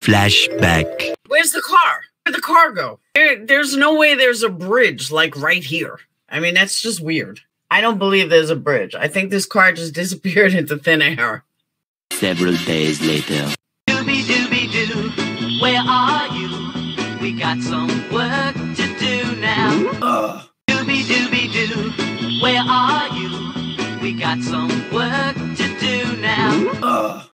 Flashback. Where's the car? Where'd the car go? There's no way there's a bridge, like, right here. I mean, that's just weird. I don't believe there's a bridge. I think this car just disappeared into thin air. Several days later. Dooby-dooby-doo, where are you? We got some work to do now. Dooby-dooby-doo, where are you? We got some work to do now.